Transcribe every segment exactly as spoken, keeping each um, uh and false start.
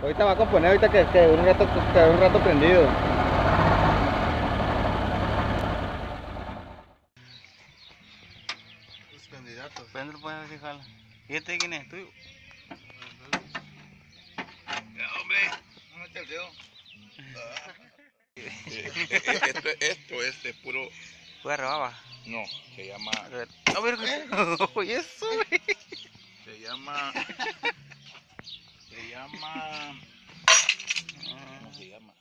Ahorita va a componer, ahorita que, que un rato, que un rato prendido. Los candidatos. Prende, puedes ver si jala. ¿Y este quién es? ¿Tuyo? Ya, hombre, no mete el dedo. esto, esto es de puro. ¿Pura rebaba? No, se llama. A ver. A ver, oye, eso, güey. Se llama. Se llama. ¿Cómo se llama?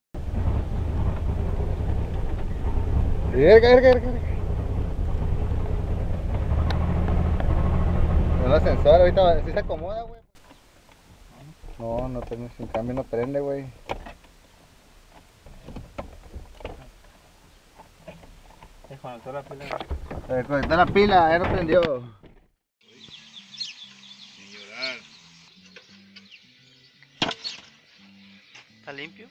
Verga, verga, verga. El ascensor ahorita sí se acomoda, güey. No, no prende, sin cambio no prende, güey. Desconectó la pila. Se conectó la pila, ya no prendió. Sin llorar. ¿Está limpio?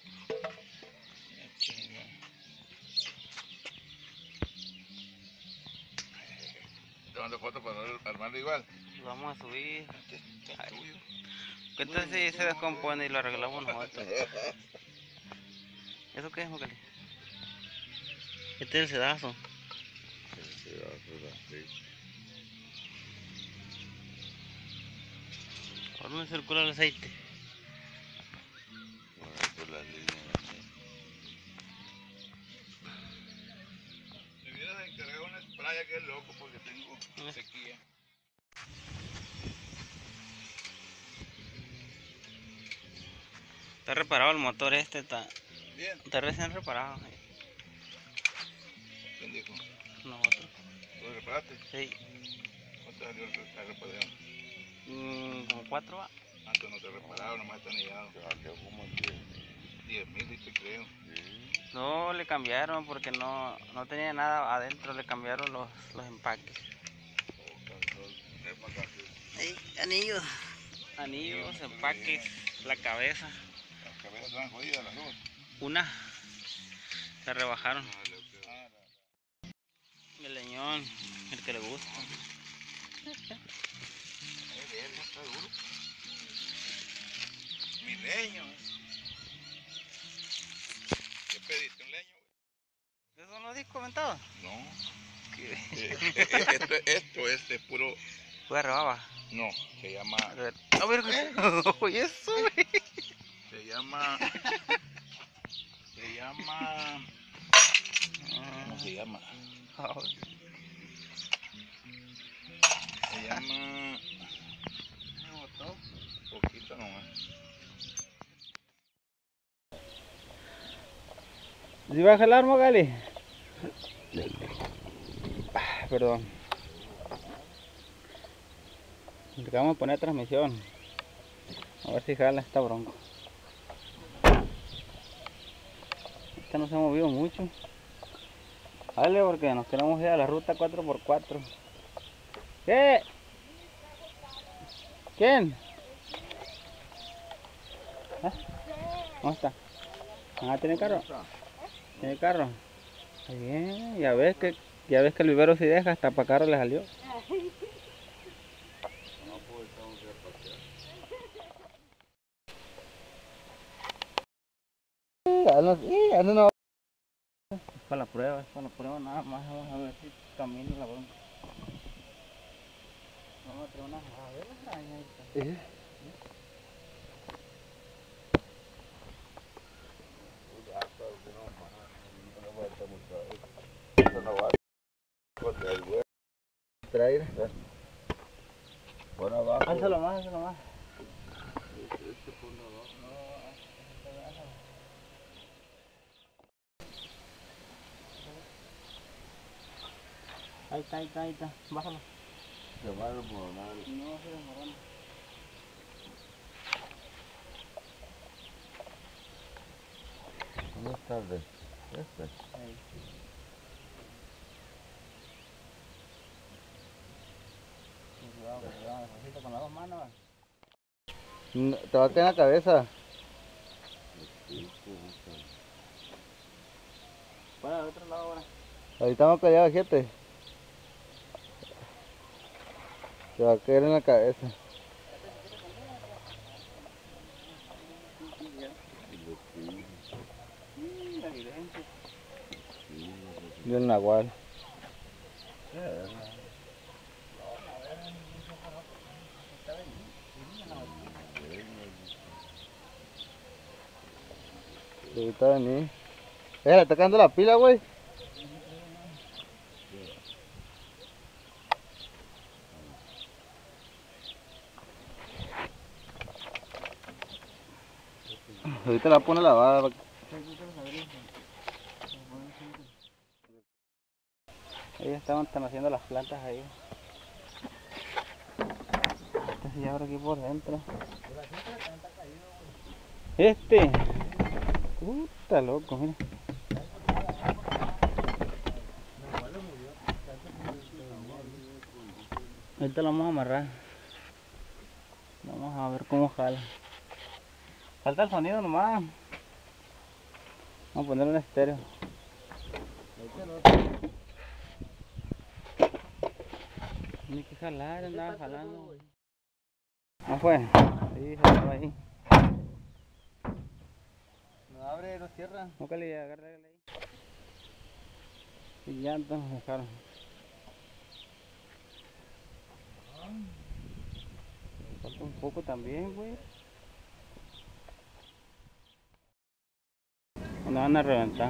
Tomando fotos para armarlo igual. Lo vamos a subir. Este es tuyo. ¿Qué tal si se descompone y lo arreglamos nosotros? ¿Eso qué es, Mocali? Este es el sedazo. ¿Por dónde circula el aceite? Por las líneas. Me hubieras encargado una spray que es loco porque tengo sequía. Está reparado el motor este, está, Bien. está recién reparado. ¿Quién dijo? Nosotros. ¿Tú lo reparaste? Sí. ¿Cuánto salió la reparación? Mm, como cuatro va. Antes no te repararon, nomás están ligados. Salió como diez mil, dice, creo. No, le cambiaron porque no, no tenía nada adentro, le cambiaron los, los empaques. Hey, anillos. Anillos, empaques, la cabeza. Las cabezas están jodidas, las dos. Una, la rebajaron. El leñón, el que le gusta. Está duro. Mi leño. ¿Qué pediste? ¿Un leño? ¿Eso no lo has comentado? No. ¿Qué? Eh, eh, eh, esto, esto es de puro. Fue rebaba. No, se llama. A ver, a ver, oye, eso, güey. Se llama. Se llama. ¿Cómo se llama? Se llama. Me botó. Poquito nomás. ¿Sí va a jalar, Mogali? Ah, perdón. Le vamos a poner transmisión. A ver si jala esta bronco. Esta no se ha movido mucho. Dale, porque nos queremos ir a la ruta cuatro por cuatro. ¿Qué? ¿Quién? ¿Ah? ¿Cómo está? Ah, ¿tiene carro? ¿Tiene carro? Bien, ya ves que ya ves que el vivero si deja, hasta para carro le salió. Ya no, ya no, es para la prueba, es para la prueba nada más, vamos a ver si camina la bronca. Vamos a traer unas, a ver las arañas. ¿Eh? Traer. Por abajo. Álzalo más, álzalo más. Ahí está, ahí está, ahí está. Bájalo. Se va a desmoronar. No, se desmorona. Buenas tardes. Este. Ahí. Cuidado, cuidado, despacito con las dos manos. Va. Te va a caer en la cabeza. Para al otro lado ahora. Ahorita vamos callados, gente. Te va a caer en la cabeza. Mm, la evidencia. Y el nahual. Ahorita vení. Eh, le está cayendo la pila, güey. Ahorita la pone lavada. Ellos estaban están haciendo las plantas ahí. Este se abre aquí por dentro. Este. Puta loco, mira. Ahorita lo vamos a amarrar. Vamos a ver cómo jala. Falta el sonido nomás. Vamos a poner un estéreo. Ni que jalar, andaba jalando. ¿No fue? Sí, se estaba ahí. No abre, no cierra. ¿No que le agarra ahí? Y llantas nos dejaron. Falta un poco también, güey. ¿Dónde van a reventar?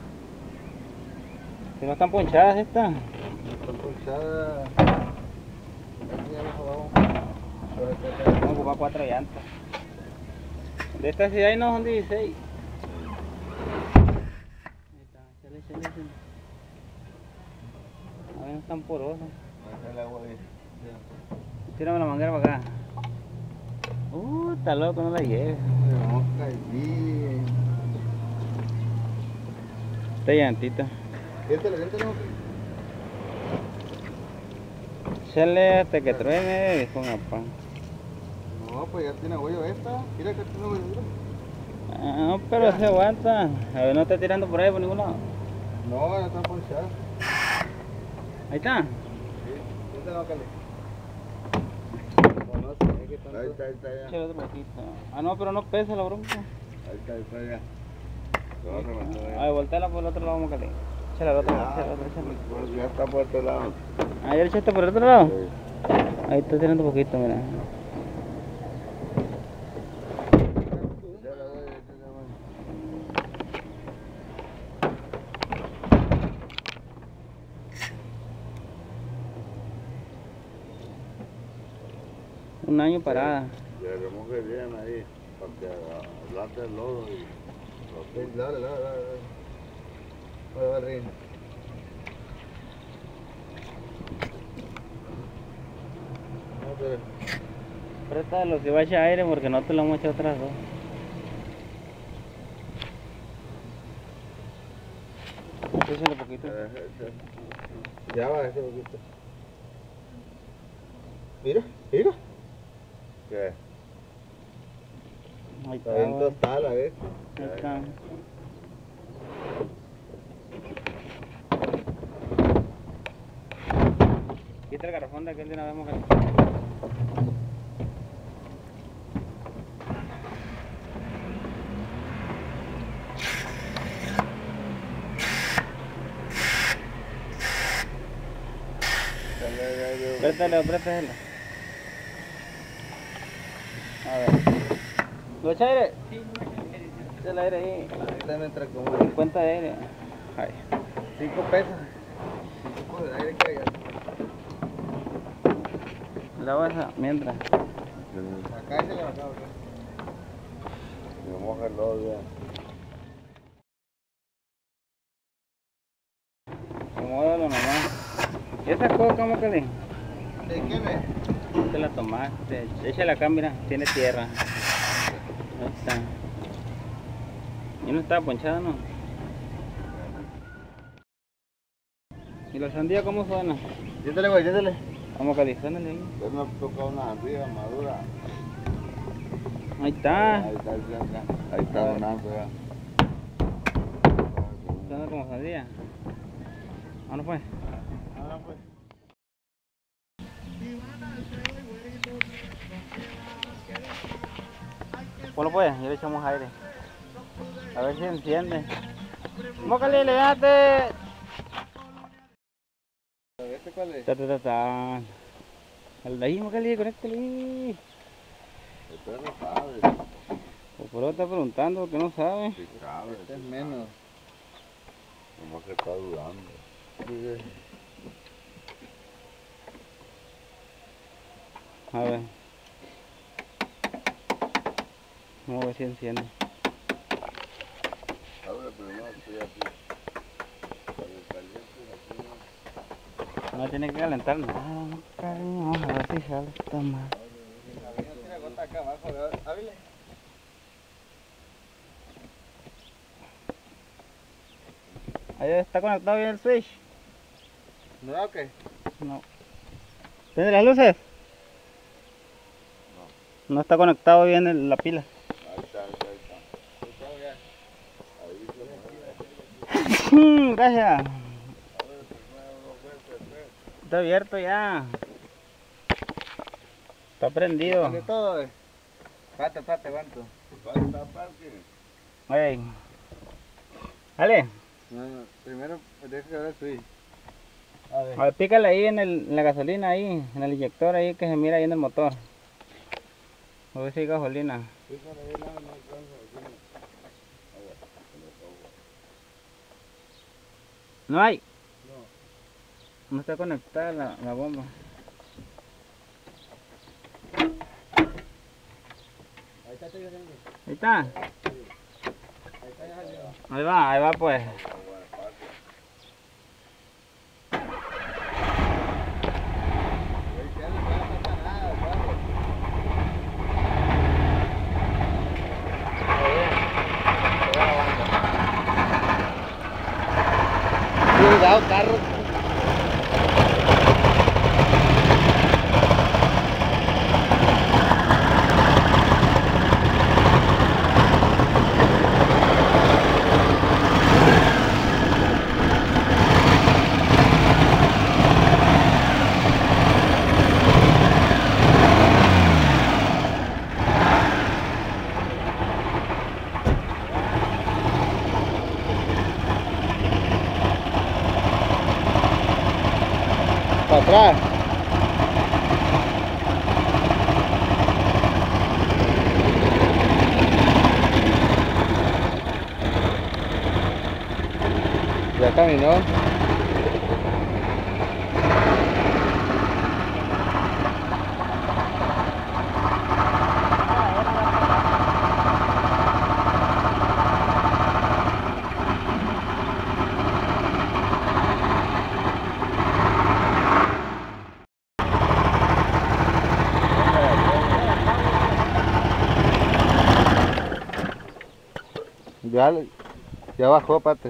Si no están ponchadas estas. Están ponchadas. Aquí abajo, abajo. Vamos a ocupar cuatro llantas. De estas sí hay, no son dieciséis. Ahí está, échale, échale, échale. A ver, no están porosos. Deja el agua ahí. Tírame la manguera para acá. Uh, está loco, no la lleves. Se mosca allí. Esta llantita. Siéntale, siéntale. Échale hasta que truene, dijo mi papá. No, pues ya tiene huello esta. Mira que tiene huello. Ah, no, pero se aguanta. A ver, no está tirando por ahí por ningún lado. No, no están ponchadas. Ahí está. Sí, siéntale, Cali. No sé, qué tanto. Ahí está, ahí está ya. Échale otro poquito. Ah, no, pero no pesa la bronca. Ahí está, ahí está ya. Se va a reventar A ya. ver, volteala por el otro lado, Mocali. Échale al otro lado, échale al otro, échale. Pues ya está por este lado. Ah, ya le echaste por el otro lado. Sí. Ahí está tirando un poquito, mira. Un año parada. Que remoje bien ahí, para que ablate el lodo y Sí, dale, dale, dale, dale. Voy a ver, no, pero... Préstalo que vaya aire porque no te lo hemos echado otras dos. Échale poquito. Ya va ese poquito. Mira, mira. ¿qué? Ahí Está bien está. tostada la vez. Ahí está. Quita el garrafón de aquel de una vez, Mocali. Préstalo, préstalo. A ver. ¿Lo echa aire? Sí, echa el aire ahí. Ahorita me entra como cincuenta de aire. Ay. cinco pesos. cinco de aire que hay. La vas a mientras. Acá se le va a acabar. Remoje el lodo bien. Acomódalo nomás. ¿Y esa coca, Mocali? ¿De qué me? Te la tomaste. Échala acá, mira. Tiene tierra. Ahí está. Y no estaba ponchada, ¿no? ¿Y la sandía cómo suena? Siéntale, güey, siéntale. Vamos, Mocali, suénale ahí. Yo me toca una sandía madura. Ahí está. Ahí está, ahí está, ahí está donando ya. Suena como sandía. Vámonos pues. Ahora pues. Y van a ser güeritos, no queda más que decir. Hay que Ponlo pues, ya le echamos aire. A ver si enciende. Mócale, levántate. ¿Este cuál es? Ta, ta, ta, ta. Al de ahí, Mócale, conéctale ahí. El perro sabe. O por otro está preguntando porque no sabe. Sí, sabe. Este es menos. Nomás que está dudando. A ver. Vamos a ver si enciende. Abre, pero no, estoy aquí. Para el caliente, aquí no. No tiene que calentar nada, cariño. Vamos a ver si sale esta mal. Tiene gota acá abajo, ábrele. Ahí está conectado bien el switch. ¿No o qué? No. ¿Prende las luces? No. No está conectado bien el- la pila. Ahí está, ahí está, ahí está. Ahí está, ya. Ahí está. Gracias. Está abierto ya. Está prendido. De todo, eh. Pate, pate, ¿cuánto? Falta parque. Ey. Dale. No, no, primero deja que abra el switch. A ver. A ver, pícale ahí en, el, en la gasolina ahí, en el inyector ahí que se mira ahí en el motor. A ver si hay gasolina. Pícale ahí, no, no alcanza, aquí No hay. no. No está conectada la, la bomba. Ahí está, estoy haciendo. Ahí está. Ahí está, ya salió. Ahí va, ahí va pues. Ahí ya no pasa nada, claro. Cuidado, carro. Para atrás. Ya caminó. Ya, ya bajó, aparte.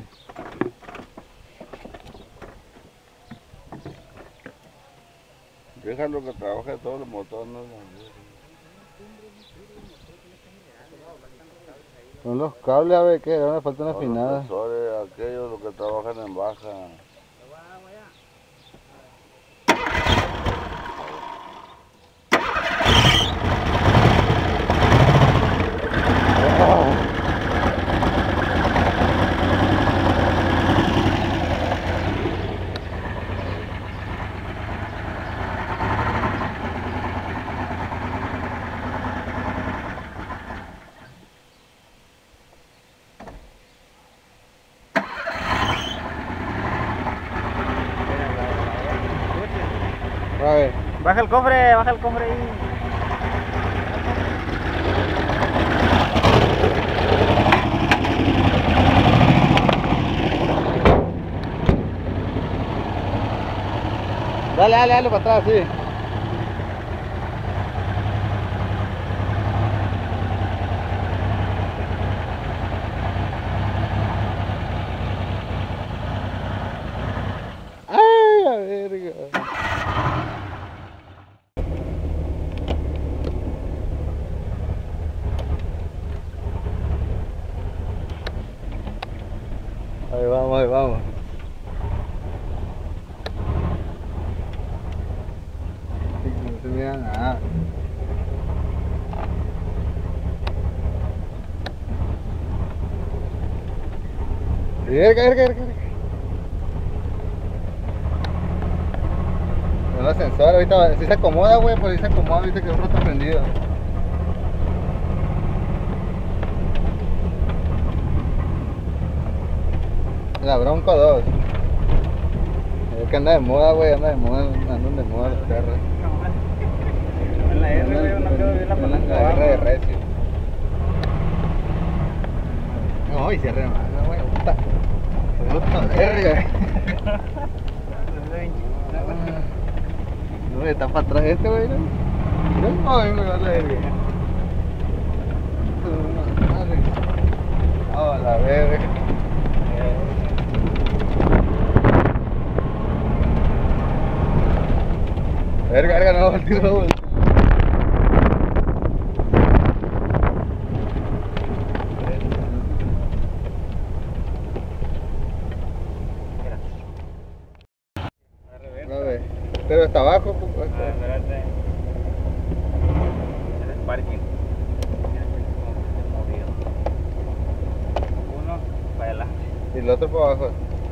Déjalo que trabaje todo el motor, no. Son los cables, a ver qué, ahora falta una afinada. Los sensores, aquellos los que trabajan en baja. A ver. Baja el cofre, baja el cofre ahí. Dale, dale, dale para atrás, sí. ¡Ay, la verga! Ahí vamos, ahí vamos. No se mira nada. Verga, verga, verga. El ascensor ahorita, si se acomoda, güey, por ahí se acomoda, viste que un rato prendido. La Bronco dos. Es que anda de moda, güey, anda de moda, andan de moda los perros. En la R, güey, no quedó bien la palanca. La R de recio. No, y se remanga, güey, puta. Puta verga. No, está para atrás este, güey, ¿no? No, me va a la verga. Oh, la verga. Verga, verga, no, el tiro, no. Pero está abajo, pues. Ah, espérate. Ese es parking. Mira que como que se movió. Uno para adelante. Y el otro para abajo.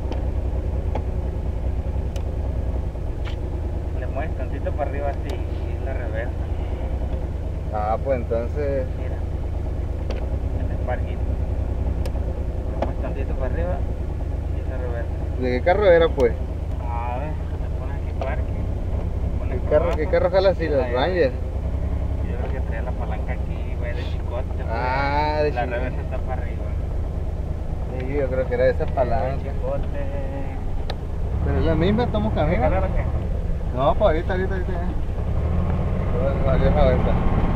Le mueves tantito para arriba así y es la reversa. Ah, pues entonces. Mira. Ese es parking. Le mueves tantito para arriba y es la reversa. ¿De qué carro era, pues? A ver, te pones aquí parking. ¿Qué carro, ¿Qué carro jala así? ¿Los Ranger? Yo creo que trae la palanca aquí, güey, de chicote. pues. Ah, de La chicote. reversa está para arriba. Sí, yo creo que era esa De palanca. chicote. Pero es la misma, estamos ¿Qué caminando. carro qué? No, pues ahorita, ahorita, ahorita. ya. Valió la vuelta.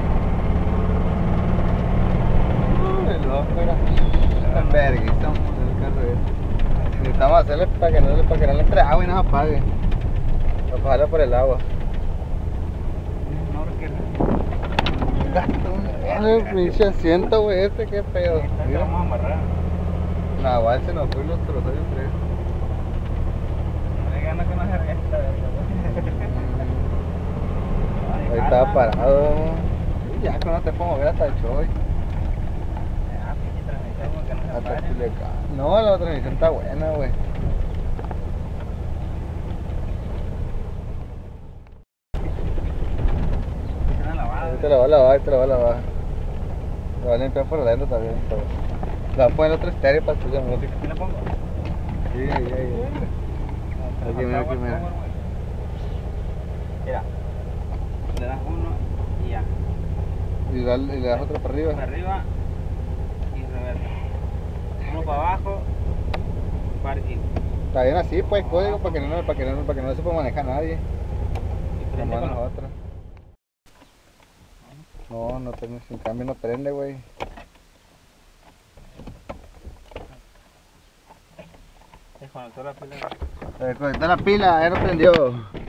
Uy, el loco era. Está verguita, el carro ese. Necesitamos hacerle para que no, para que no le entre agua y no se apague. Para pasarlo por el agua. No, porque El pinche asiento, güey, este, qué pedo. esta Mira. vamos a amarrar. La igual se nos fue y los trozó en tres. No le gana con la jergueta. Ahí estaba parado. Y ya, que no te puedo mover hasta el Choy. Ah, pinche transmisión, porque no se Hasta apague. Culiacán. No, la transmisión está buena, güey. Funciona lavada. Ahorita la va a lavar, ahorita la va a lavar. La va a limpiar por adentro también. Pero... la va a poner otro estéreo para escuchar música. ¿Qué le pongo? Sí, ahí, ahí. Aquí, mira, aquí, mira. Mira, le das uno y ya. Y le, y le das otro para arriba. Para arriba y reversa. Uno para abajo, parking. Está bien así, pues, código para que no, para que no, para que no se pueda manejar nadie. Y prende Nomás con los- nosotros. No, no prende, sin cambio no prende, güey. Desconectó la pila. Se desconectó la pila, ya no prendió.